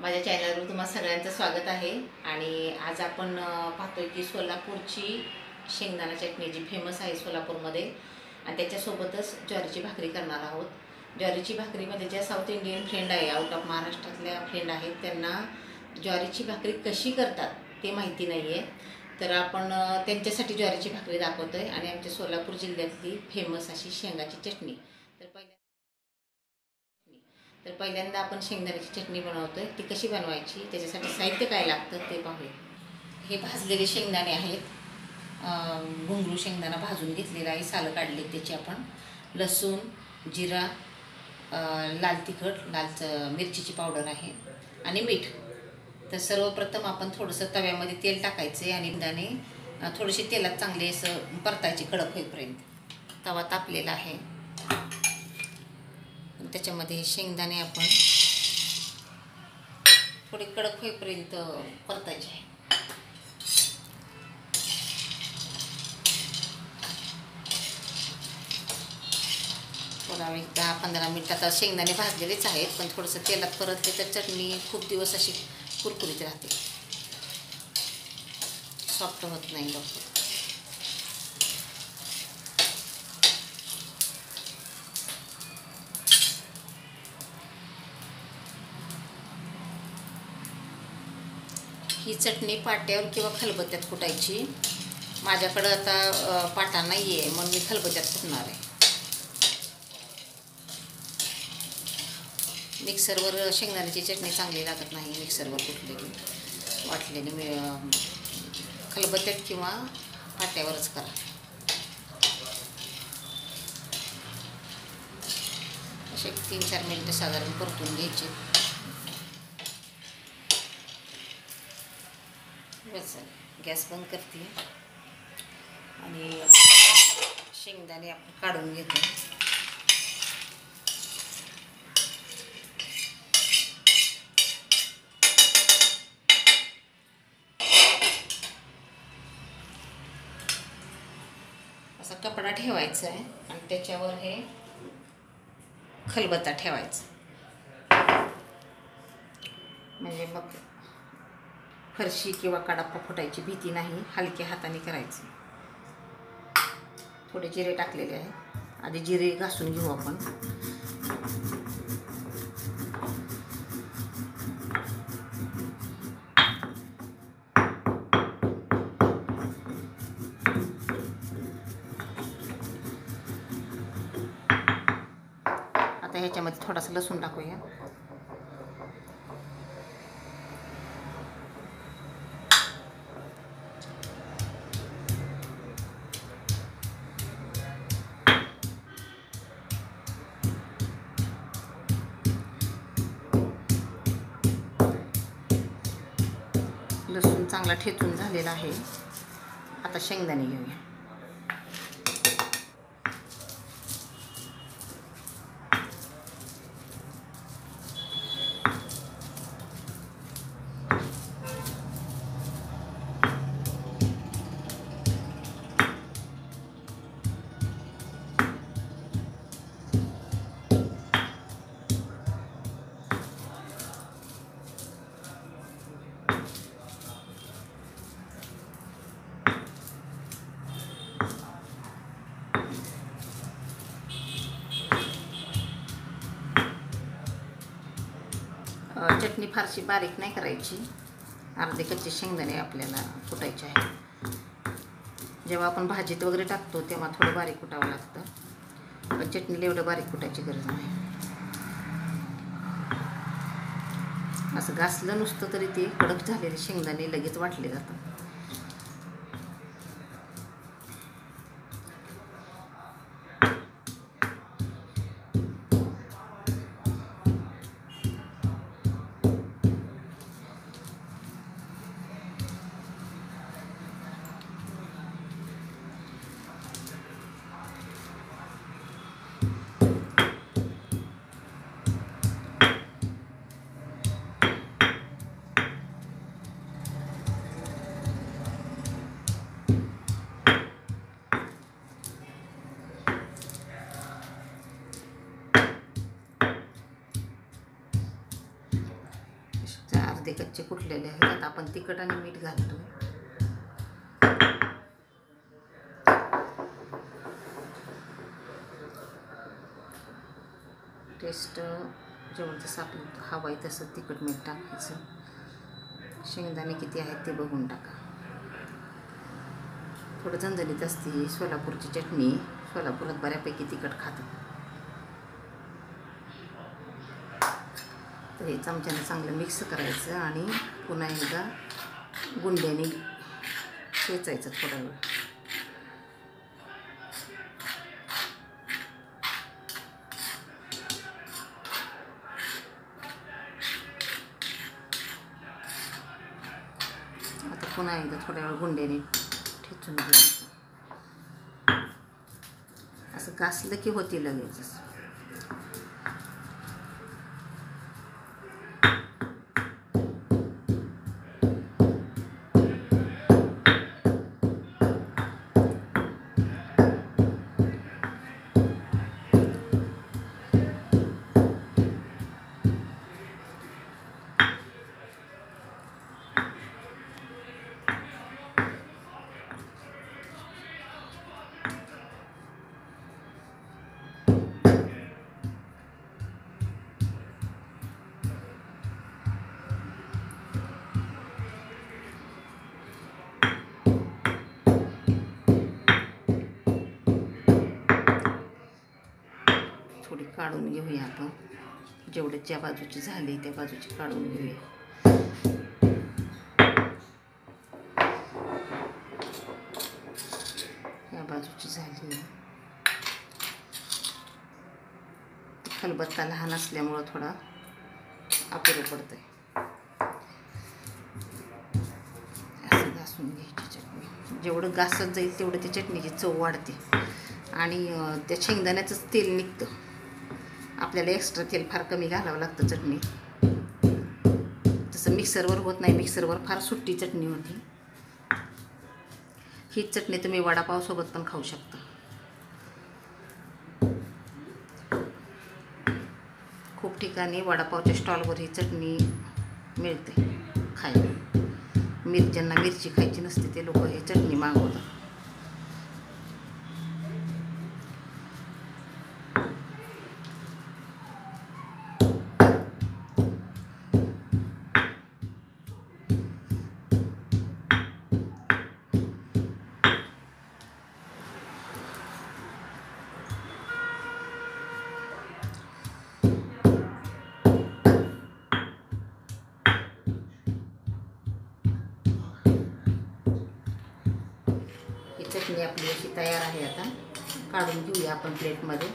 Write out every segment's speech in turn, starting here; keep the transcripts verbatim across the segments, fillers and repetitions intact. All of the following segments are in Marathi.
माझ्या चॅनलवर तुम्हा सगळ्यांचं स्वागत आहे। आणि आज आपण पाहतोय की सोलापूरची शेंगदाणा चटणी जी फेमस आहे सोलापूरमध्ये, आणि त्याच्यासोबतच ज्वारीची भाकरी करणार आहोत। ज्वारीची भाकरीमध्ये ज्या साऊथ इंडियन फ्रेंड आहे, आउट ऑफ महाराष्ट्रातल्या फ्रेंड आहेत, त्यांना ज्वारीची भाकरी कशी करतात ते माहिती नाही आहे, तर आपण त्यांच्यासाठी ज्वारीची भाकरी दाखवतोय आणि आमच्या सोलापूर जिल्ह्यातली फेमस अशी शेंगाची चटणी। तर पहिल्या तर पहिल्यांदा आपण शेंगदाण्याची चटणी बनवतोय, ती कशी बनवायची, त्याच्यासाठी साहित्य काय लागतं ते पाहूया। हे भाजलेले शेंगदाणे आहेत, घुंगरू शेंगदाणा भाजून घेतलेला आहे, सालं काढले त्याची आपण, लसूण, जिरा, लाल तिखट, लाल मिरचीची पावडर आहे आणि मीठ। तर सर्वप्रथम आपण थोडंसं तव्यामध्ये तेल टाकायचे आणि शेंगदाणे थोडेसे तेलात चांगले असं परतायचे कडक होईपर्यंत। तवा तापलेला आहे, त्याच्यामध्ये हे शेंगदाणे आपण थोडे कडक होईपर्यंत परतायचे आहे। थोडा एक दहा पंधरा मिनिटात शेंगदाणे भाजलेलेच आहेत, पण थोडंसं तेलात परतले तर चटणी खूप दिवस अशी कुरकुरीत राहते, सॉफ्ट होत नाही लवकर। ही चटणी पाट्यावर किंवा खलबत्त्यात कुटायची। माझ्याकडं आता पाटा नाही आहे म्हणून मी खलबत्त्यात कुटणार आहे। मिक्सरवर शेंगदाण्याची चटणी चांगली लागत नाही, मिक्सरवर कुटलेली वाटलेली। मी खलबत्त्यात किंवा पाट्यावरच करा। असे तीन चार मिनटं साधारण परतून घ्यायचे। बस गॅस बंद करते आणि शेंगदाणे आपण काढून घेतो। असा कपडा ठेवायचा आहे आणि त्याच्यावर हे खलबत्ता ठेवायचा, म्हणजे मग फरशी किंवा कडापा फुटायची भीती नाही, हलक्या हाताने करायचे। थोडे जिरे टाकलेले आहे, आधी जिरे घासून घेऊ आपण। आता ह्याच्यामध्ये थोडासा लसूण टाकूया। लसूण चांगला ठेचून झालेला आहे। आता शेंगदाणे घेऊया। चटणी फारशी बारीक नाही करायची, अर्धे कच्चे शेंगदाणे आपल्याला कुटायचे आहे। जेव्हा आपण भाजीत वगैरे टाकतो तेव्हा थोडं बारीक कुटावं लागतं, पण चटणीला एवढं बारीक कुटायची गरज नाही। असं घासलं नुसतं तरी ते कडक झालेले शेंगदाणे लगेच वाटले जातात। अर्धे कच्चे कुटलेले आहेत. आता आपण तिखट आणि मीठ घालतो. टेस्ट जेवढं जसं आपलं हवं आहे तसं तिखट मीठ टाकायचं. शेंगदाणे किती आहेत ते बघून टाका. थोडं झणझणीत असते सोलापूरची चटणी. सोलापुरात बऱ्यापैकी तिखट खातात. तर हे चमच्याने चांगलं मिक्स करायचं आणि पुन्हा एकदा गुंड्याने चेचायचं थोडा वेळ. आता पुन्हा एकदा थोड्या वेळ गुंड्याने ठेचून घ्यायचं. असं घासलं की होती लगेच. थोडी काढून घेऊया आपण. जेवढे ज्या बाजूची झाली त्या बाजूची काढून घेऊया. या बाजूची झाली. खलबत्ता लहान असल्यामुळं थोडा अपुरं पडतंय. असं घासून घ्यायची चटणी. जेवढं घासत जाईल तेवढं त्या चटणीची चव वाढते आणि त्या शेंगदाण्याचंच तेल निघतं. आपल्याला एक्स्ट्रा तेल फार कमी घालावं लागतं चटणी. तसं मिक्सरवर होत नाही. मिक्सरवर फार सुट्टी चटणी होती. ही चटणी तुम्ही वडापावसोबत पण खाऊ शकता. खूप ठिकाणी वडापावच्या स्टॉलवर ही चटणी मिळते खायला. मिरच्यांना मिरची खायची नसते ते लोक ही चटणी मागवतात. चटणी आपली अशी तयार आहे. आता काढून घेऊया आपण प्लेटमध्ये.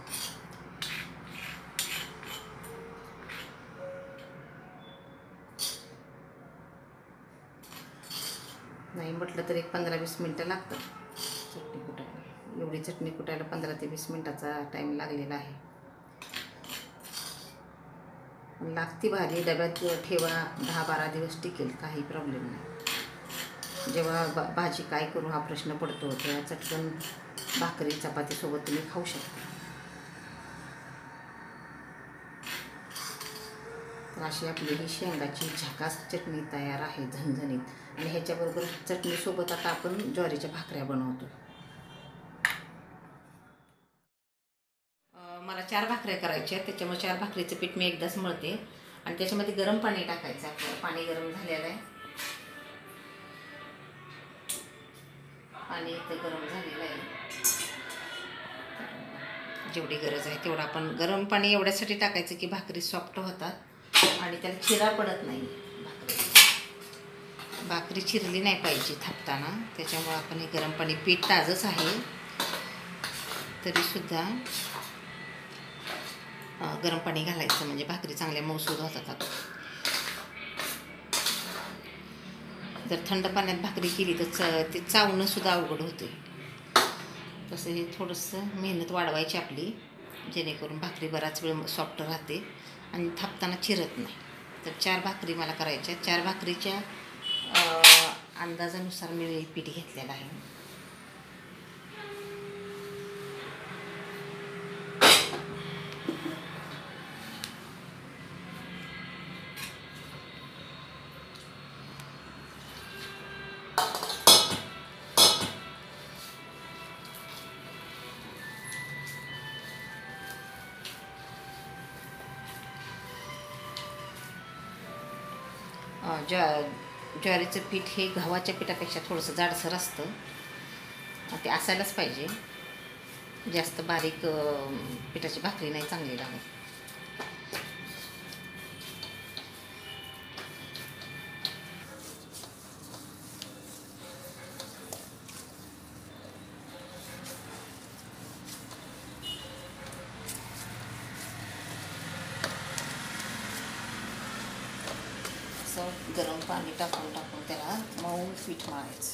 नाही म्हटलं तर एक पंधरा वीस मिनटं लागतात चटणी कुटायला. एवढी चटणी कुटायला पंधरा ते वीस मिनटाचा टाईम लागलेला आहे. लागती भारी. डब्यात ठेवा, दहा बारा दिवस टिकेल, काही प्रॉब्लेम नाही. जेव्हा बा भाजी काय करू हा प्रश्न पडतो तेव्हा चटकन भाकरी चपातीसोबत तुम्ही खाऊ शकता. तर अशी आपली ही शेंगाची झकास चटणी तयार आहे, झणझणीत. आणि ह्याच्याबरोबर चटणीसोबत आता आपण ज्वारीच्या भाकऱ्या बनवतो. मला चार भाकऱ्या करायच्या आहेत. त्याच्यामुळे चार भाकरीचं पीठ मी एकदाच मळते आणि त्याच्यामध्ये गरम पाणी टाकायचं. आपलं पाणी गरम झालेलं आहे. पाणी इथं गरम झालेलं आहे. जेवढी गरज आहे तेवढं आपण गरम पाणी एवढ्यासाठी टाकायचं की भाकरी सॉफ्ट होतात आणि त्याला चिरा पडत नाही. भाकरी भाकरी चिरली नाही पाहिजे थापताना. त्याच्यामुळे आपण हे गरम पाणी, पीठ ताजंच आहे तरीसुद्धा गरम पाणी घालायचं म्हणजे भाकरी चांगल्या मऊसूद होतात. जर थंड पाण्यात भाकरी केली तर च ते चावणंसुद्धा अवघड होते. तसं हे थोडंसं मेहनत वाढवायची आपली, जेणेकरून भाकरी बराच वेळ सॉफ्ट राहते आणि थापताना चिरत नाही. तर चार भाकरी मला करायच्या. चार भाकरीच्या अंदाजानुसार मी पीठ घेतलेलं आहे. अं, ज्वा ज्वारीचं पीठ हे गव्हाच्या पिठापेक्षा थोडंसं जाडसर असतं, ते असायलाच पाहिजे. जास्त बारीक अं, पिठाची भाकरी नाही चांगली लागत. असं गरम पाणी टाकून टाकून त्याला मऊ पीठ मळायचं.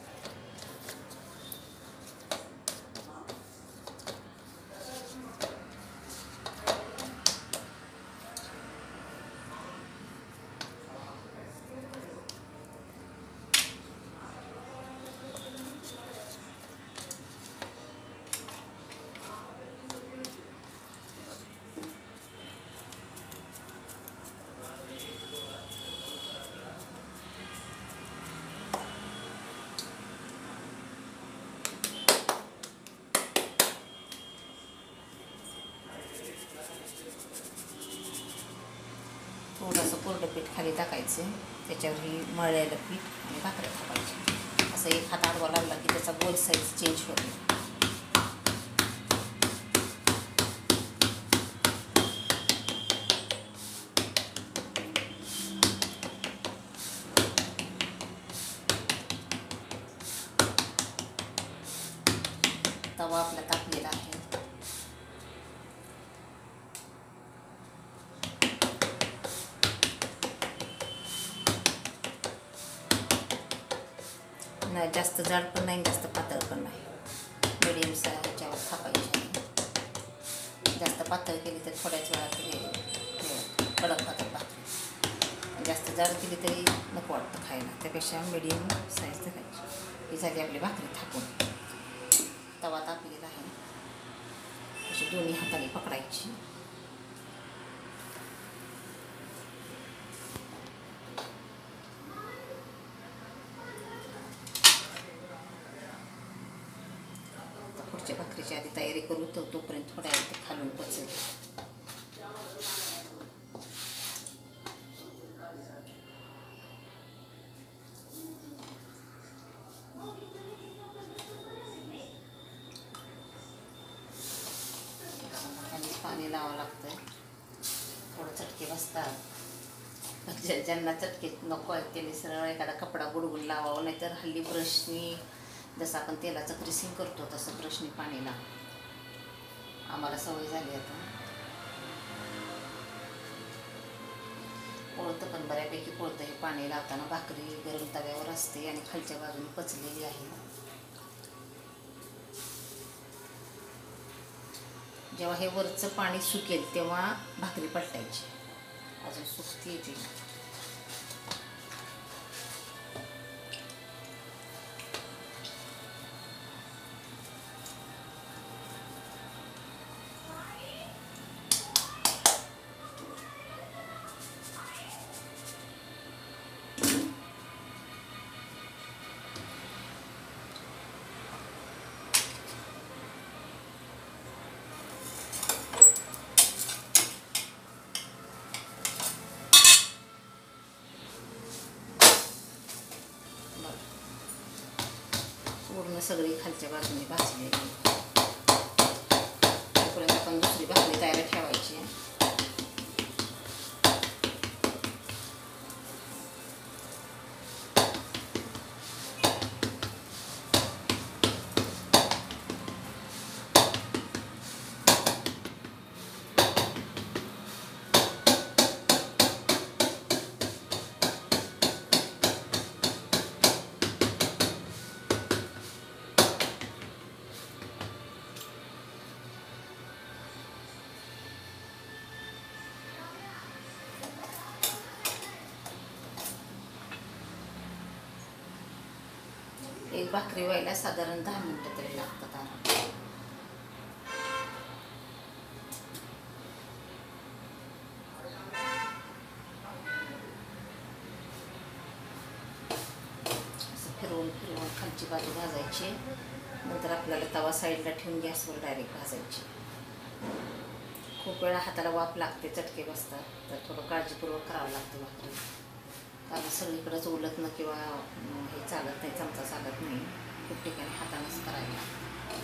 थोडंसं कोरडं पीठ खाली टाकायचं, त्याच्यावर ही मळलेलं पीठ आणि भाकऱ्या टाकायची. असं एक हात आडवा लागला की त्याचा गोल साईज चेंज होईल. तवा आपला तापलेला आहे. नाही जास्त जाड पण नाही, जास्त पातळ पण नाही, मिडियम ह्याच्यावर थापायची. जास्त पातळ केली तर थोड्याच वेळात हे कडक होतात भाकरी. जास्त जाड केली तरी नको वाटतं खायला, त्यापेक्षा मिडियम साईज धरायची. ही झाली आपली भाकरी थापून. तवा तापलेला आहे, अशी दोन्ही हाताने पकडायची. पुढच्या भाकरीची आधी तयारी करू, तर तोपर्यंत थोड्या वेळ ते खालून पचेल. पाणी लावावं लागतं, थोडं चटके बसतात. ज्यांना चटके नको आहेत त्यांनी सरळ एखादा कपडा बुडवून लावावं, नाहीतर हल्ली ब्रशनी जसं आपण तेलाचं ग्रीसिंग करतो तसं ब्रशनी पाणी लाव. आम्हाला सवय झाली आता. पोळतं पण बऱ्यापैकी पोळतं हे पाणी लावताना. भाकरी गरम तव्यावर असते आणि खालच्या बाजूने पचलेली आहे. जेव्हा हे वरचं पाणी सुकेल तेव्हा भाकरी पलटायची. अजून सुकती येते. पूर्ण सगळी खालच्या बाजूने भाजलेली. तोपर्यंत आपण दुसरी भाकरी तयार ठेवायची. एक भाकरी व्हायला साधारण दहा मिनिटं तरी लागतात. असं फिरवून फिरवून खालची बाजू भाजायची. नंतर आपल्याला तवा साईडला ठेवून गॅसवर डायरेक्ट भाजायची. खूप वेळा हाताला वाफ लागते, चटके बसतात, तर थोडं काळजीपूर्वक करावं लागतं भाकरी. कारण सगळीकडेच उलटणं किंवा हे चालत नाही, चमचा चालत नाही, खूप ठिकाणी हातानंच करायला लागतं.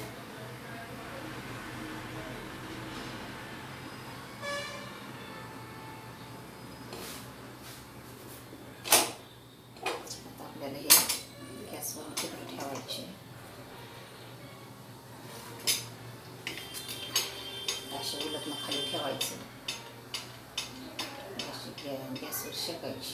आता आपल्याला हे गॅसवर तिकडे ठेवायचे. असे उलटणं खाली ठेवायचं, अशी गॅसवर शेकायची.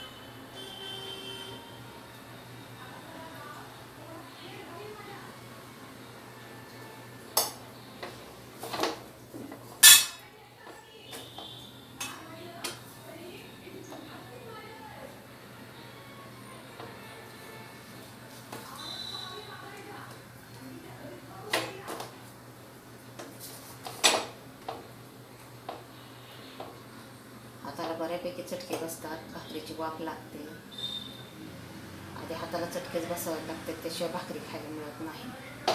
हाताला बऱ्यापैकी चटके बसतात, भाकरीची वाफ लागते. आधी हाताला चटकेच बसावे लागतात, त्याशिवाय भाकरी खायला मिळत नाही.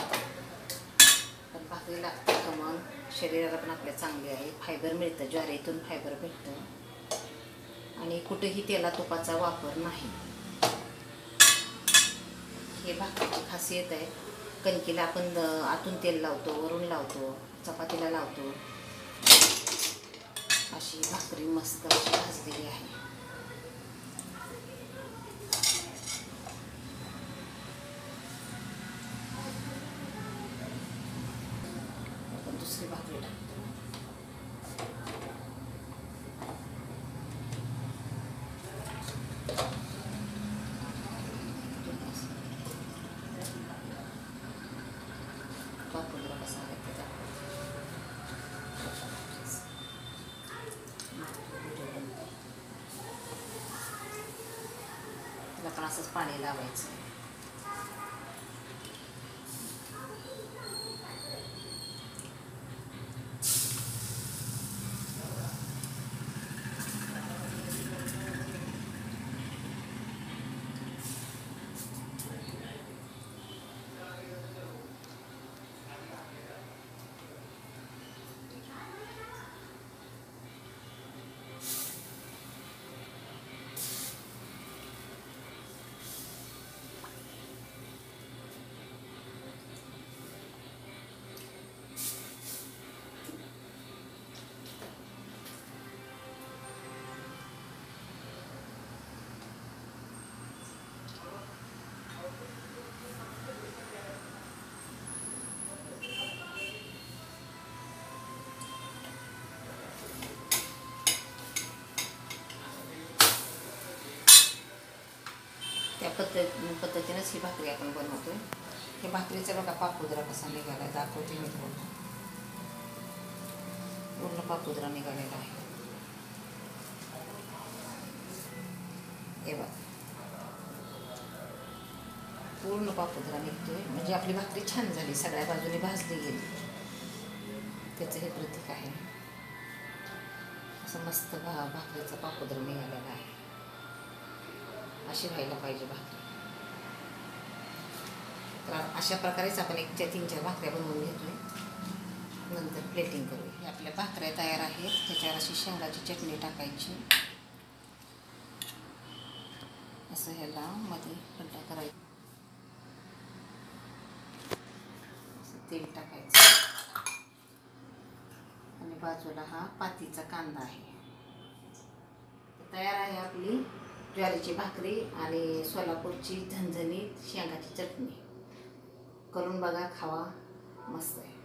पण भाकरी लागते का मग शरीराला पण आपल्या चांगली आहे. फायबर मिळतं, ज्वारीतून फायबर भेटतं आणि कुठेही तेला तुपाचा वापर नाही. हे भाकरीची खासियत आहे. कणकीला आपण आतून तेल लावतो, वरून लावतो, चपातीला लावतो. अशी भाकरी मस्त अशी भाजलेली आहे. आपण दुसरी भाकरी टाकतो. पापुद्रा कसा आहे ते दाखवतो. त्याला पण असंच पाणी लावायचं. त्या पद्धत पद्धतीनंच ही भाकरी आपण बनवतोय. हे भाकरीचा बघा पापुद्रा कसा निघाला आहे दाखवते मी तुम्हाला. पूर्ण पापुद्रा निघालेला आहे. हे बघा पूर्ण पापुद्रा निघतोय, म्हणजे आपली भाकरी छान झाली, सगळ्या बाजूने भाजली गेली. त्याचं हे प्रतीक आहे. असं मस्त भा भाकरीचा पापुद्रा निघालेला आहे. अशी व्हायला पाहिजे भाकरी. तर अशा प्रकारेच आपण एकच्या तीन चार भाकऱ्या बनवून घेतोय. नंतर प्लेटिंग करूया. हे आपल्या भाकऱ्या तयार आहेत. त्याच्यावर अशी शेंगाची चटणी टाकायची. असं ह्याला मध्ये खड्डा करायचा, असं तेल टाकायचं आणि बाजूला हा पातीचा कांदा आहे. तयार आहे आपली ज्वारीची भाकरी आणि सोलापूरची झणझणीत शेंगाची चटणी. करून बघा, खावा, मस्त आहे.